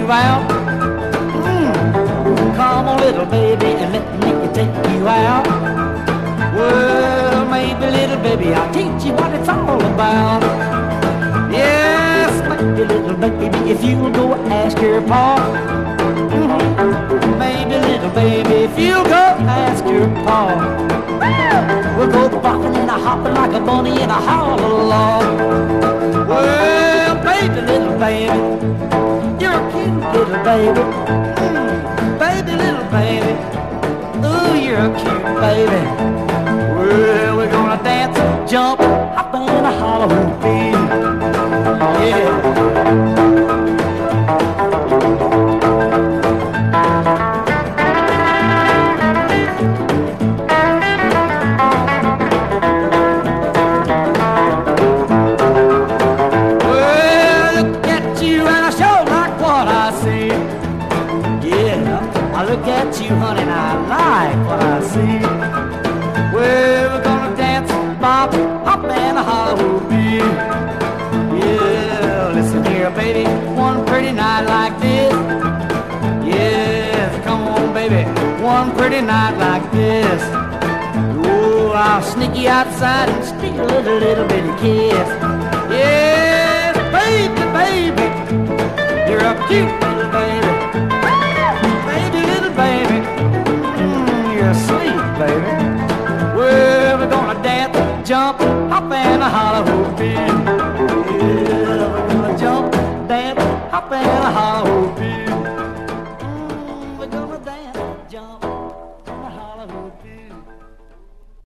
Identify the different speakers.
Speaker 1: you out. Come on, little baby, and let me take you out. Well, maybe, little baby, I'll teach you what it's all about. Yes, maybe, little baby, if you'll go ask your pa. Maybe, little baby, if you'll go ask your pa. We'll go bopping and a hopping like a bunny in a hollow log. Well, baby, little baby, you're a cute little baby. Baby, little baby, ooh, you're a cute baby. Well, we're gonna dance, jump, hop and a holler, baby. Yeah. Look at you, honey, and I like what I see. Well, we're gonna dance, bop, hop, and a holler, baby. Yeah, listen here, baby, one pretty night like this. Yes, come on, baby, one pretty night like this. Oh, I'll sneak you outside and steal a little bitty kiss. Yes, baby, baby, you're a cute little baby. Baby, you're sweet, baby. Well, we're gonna dance, jump, hop, and a holler,